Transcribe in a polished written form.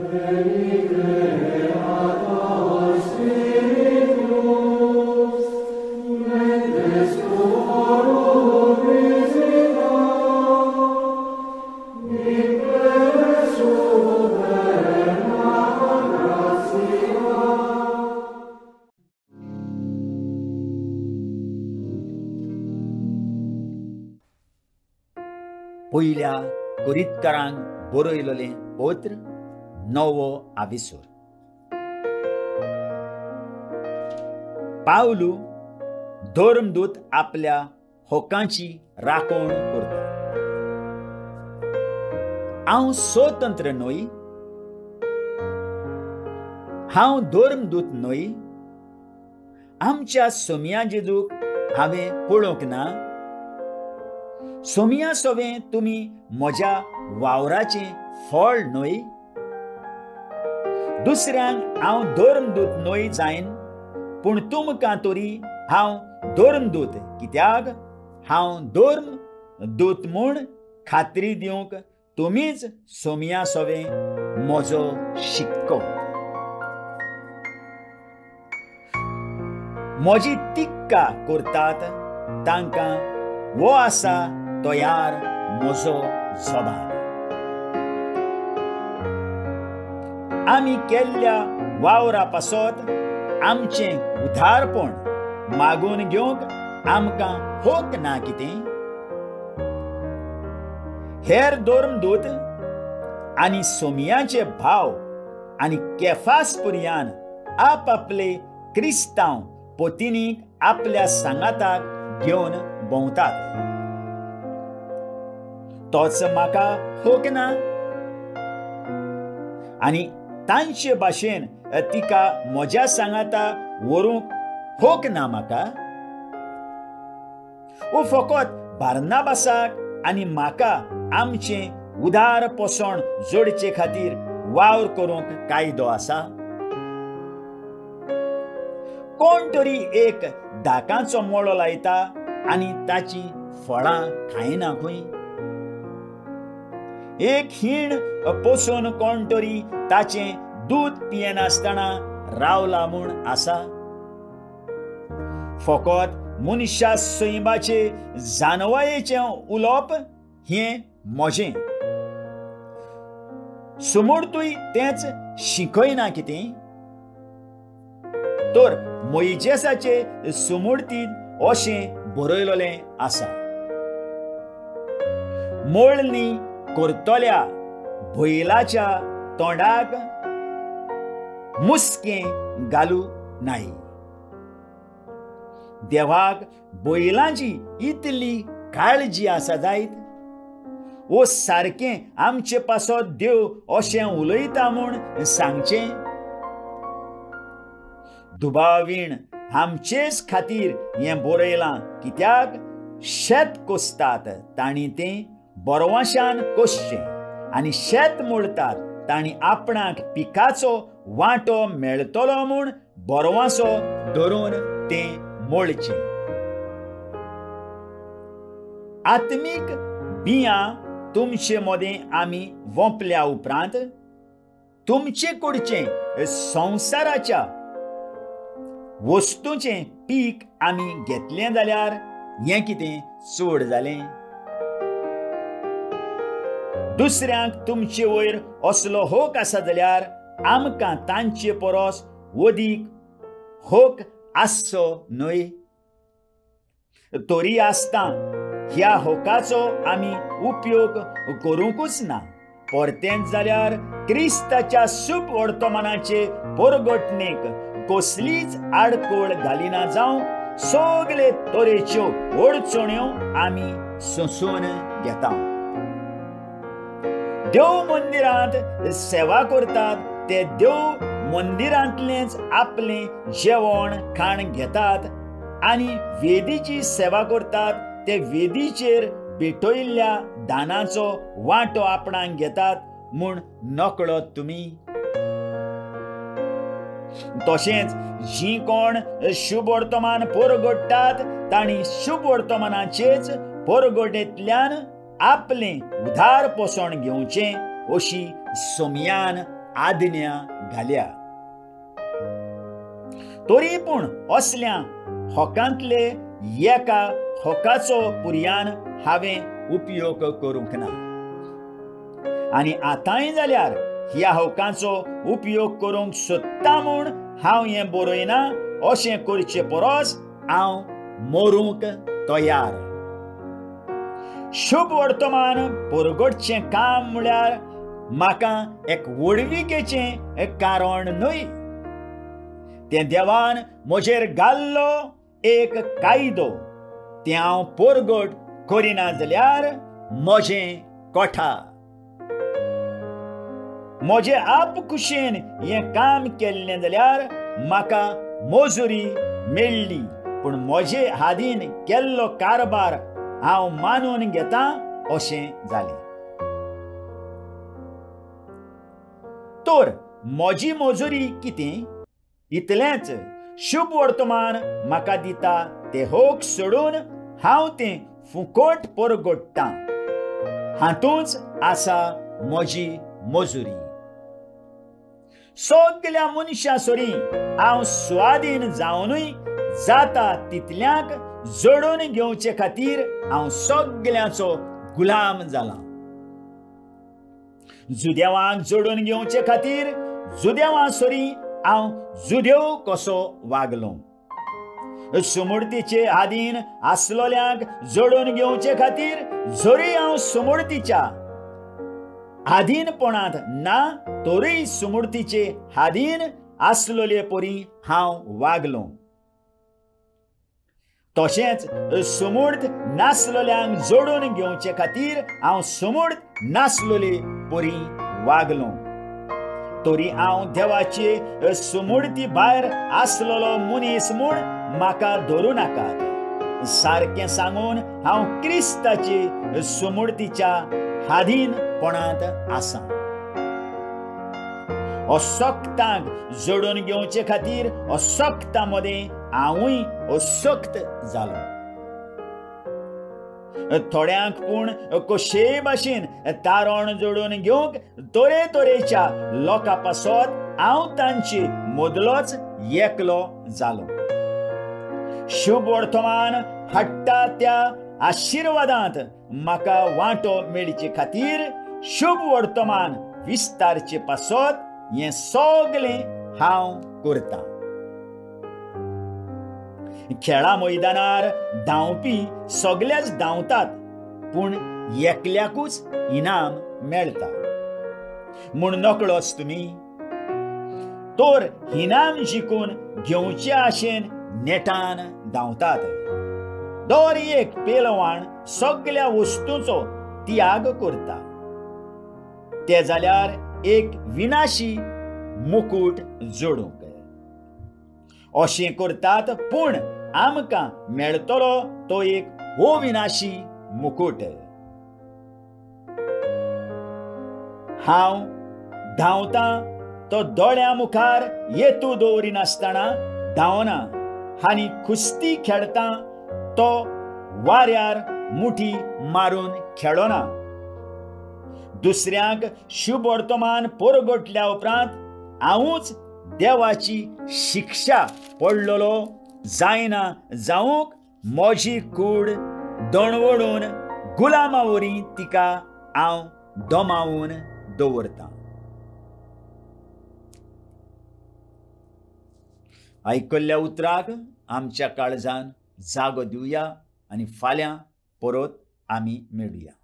पयल्या कोरिंथकारांक बरयलेलें पत्र 9 पावलू धर्मदूत आपल्या होकांची राखण करता। हांव स्वतंत्र न्हय, हांव धर्मदूत न्हय। आमच्या सोमया जेजूक हांवें पळोवंक ना। सोमया सोवें तुमी म्हज्या वावराचें फळ न्हय। दुसऱ्यांक हांव धर्मदूत न्हय जायन, पूण तुमकां तरी हांव धर्मदूत, कित्याक हांव धर्मदूत म्हूण खात्री दिवंक तुमीच सोमया सोवें म्हजो शिक्को। म्हजी तिक्का करतात तांकां वो आसा तयार म्हजो जबाब। आमी केल्ल्या वावरा पासत आमचें उधारपण मागून घेवंक आमकां होक ना कितें? हेर धर्मदूत आनी सोमयाचे भाव आनी केफास पर्यान आपआपले क्रिस्तांव पोतिनीक आपल्या सांगाताक घेवन भोंवतात। तोच म्हाका होक ना? आनी तांचे भाशेन तिका म्हज्या सांगाता व्हरूंक होक ना म्हाका? वो फकत बार्नाबासाक आनी म्हाका आमचें उदार पोसण जोडचे खातीर वावर करूंक कायदो आसा? कोण तरी एक दाकांचो मोळो लायता आनी ताची फळां खायना खंय? एक हीण पोसून कोण तरी ताचें दूद पियेनासतना रावला म्हूण आसा? फकत मनशा सैमाचे जानवायेचें उलोवप हें म्हजें। समोरतूय तेंच शिकयना कितें? तर मोइजेसाचे सुमूर्तींत अशें बरयलेलें आसा, मळणी करतल्या बैलाच्या तोंडाक मुस्कें घालू नाय। देवाक बैलांची इतली काळजी आसा जायत? वो सारकें आमचे पासत देव अशें उलयता म्हूण सांगचें? दुबावीण आमचेच खातीर हें बरयलां, कित्याक शेत कोसतात तांणी तें बरवाशान कोसचें, आनी शेत मोडतात तांणी आपणाक पिकाचो वांटो मेळटलो म्हूण बरवासो धरून तें मोडचें। आत्मीक बियां तुमचे मदें आमी वोंपल्या उपरांत तुमचे कडचें संवसाराच्या वस्तूंचें पीक आमी घेतलें जाल्यार हें कितें चड जालें? दुसऱ्यांक तुमचे वयर असलो होक आसा जाल्यार आमकां तांचे परस वदीक होक आसचो न्हय? तरी आसता ह्या होकाचो आमी उपयोग करूंकूच ना। परतेंच जाल्यार क्रिस्ताच्या शुभ वर्तमानाचे परगटणेक कसलीच आडखळ घालिना जावं सगळे तरेच्यो अडचण्यो आमी सोंसून घेता। देव मंदिरांत सेवा करतात ते देव मंदिरांतलेंच आपलें जेवण खाण घेतात, आनी वेदीची सेवा करतात ते वेदीचेर भेटयल्ल्या दानाचो वांटो आपणाक घेतात म्हूण नकळत तुमी? तशेंच जीं कोण शुभ वर्तमान परगडटात तांणी शुभ वर्तमानाचेच परगडेंतल्यान आपलें उधार पोसण घेवचें अशी सोमयान आदन्या घाल्या. तरी पूण असल्या होकांतले एका होकाचो पुर्यान हांवें उपयोग करूंक ना. आनी आतांय जाल्यार ह्या होकांचो उपयोग करूंक सोदता म्हूण हांव हें बरयना. अशें करचे परस हांव मरूंक तयार. शुभ वर्तमान परगटचें काम म्हळ्यार म्हाका एक वडविकेचें कारण न्हय. तें देवान म्हजेर घाल्लो एक कायदो. तें हांव परगट करिना जाल्यार म्हजें कोठा. म्हजे आपकुशेन हें काम केल्लें जाल्यार म्हाका मजुरी मेळ्ळी. पूण म्हजे हातीन केल्लो कारबार हांव मानून घेतां अशें जालें. तर म्हजी मजुरी कितें? इतलेंच. शुभ वर्तमान म्हाका दिता तें होक सोडून हांव तें फुकट परगट्टां. हातूंच आसा म्हजी मजुरी. सगल्या मनशां सोरी हांव स्वाधीन जावनूय जाता तितल्यांक जोडून घेवचे खातीर हांव सगल्यांचो गुलाम जाला. जुदेवांक जोडून घेवचे खातीर जुदेवां सोरी हांव जुदेव कसो वागलों. सुमूर्तीचे आधीन आसलोल्यांक जोडून घेवचे खातीर जरी हांव सुमूर्तीच्या आधीनपणांत ना तरी सुमूर्तीचे आधीन आसलोले परी हांव वागलों. तशेंच सुमूर्त नासलोल्यांक जोडून घेवचे खातीर हांव सुमूर्त नासलोले परी वागलों. तरी हांव देवाचे सुमूर्ती भायर आसलोलो मनीस म्हूण म्हाका धरूं नाकात. सारकें सांगून हांव क्रिस्ताचे सुमूर्तीच्या आधीनपणांत आसा. असक्तांक जोडून घेवचे खातीर असक्तां मदें हांवूय असक्त जालो. थोड्यांक पूण कशेय भाशेन तारण जोडून घेवंक तरेतरेच्या लोकां पासत हांव तांचे मदलोच एकलो जालो. शुभ वर्तमान हाडटा त्या आशिर्वादांत म्हाका वांटो मेळचे खातीर शुभ वर्तमान विस्तारचे पासत हें सगलें हांव करतां. खेळा मैदानार धांवपी सगळेच धांवतात पूण एकल्याकूच इनाम मेळटा म्हूण नकळोच तुमी. तर इनाम जिखून घेवचे आशेन नेटान धांवतात. दर एक पेलवान सगळ्या वस्तूंचो त्याग करता. ते जाल्यार एक विनाशी मुकूट जोडूंक. अशें करतात पूण आमकां मेळटलो तो एक अविनाशी मुकूट. हांव धांवतां तो दोळ्या मुखार येतू दवरिनासतना धांवना आनी कुस्ती खेळटां तो वाऱ्यार मुठी मारून खेळना. दुसऱ्यांक शुभ वर्तमान परगटल्या उपरांत हांवूच देवाची शिक्षा पडलेलो जायना जावंक म्हजी कूड दणवडून गुलामावरी तिका हांव दोमावून दवरतां. आयकल्ल्या उतराक आमच्या काळजान जागो दिवया आनी फाल्यां परत आमी मेळुया.